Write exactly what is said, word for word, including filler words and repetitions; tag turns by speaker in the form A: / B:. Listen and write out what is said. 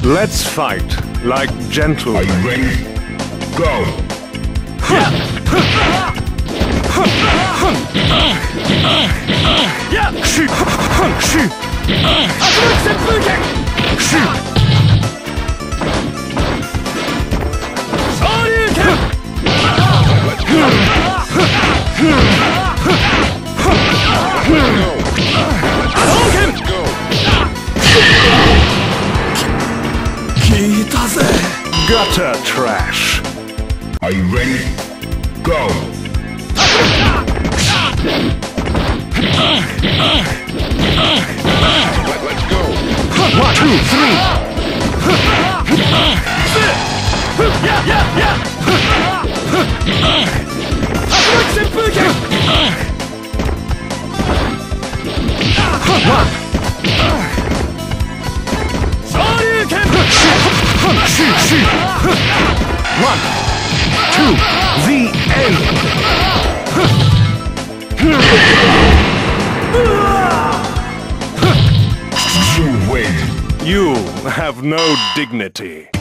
A: Let's fight like gentlemen.
B: Are you ready? Go!
A: Shoot! Shoot! Shoot! Gutter trash.
B: Are you ready? Go! Let's go!
A: One, two, three.
C: Yeah, yeah, yeah.
A: One. Shoot, shoot. One, two, the end.
B: You win.
A: You have no dignity.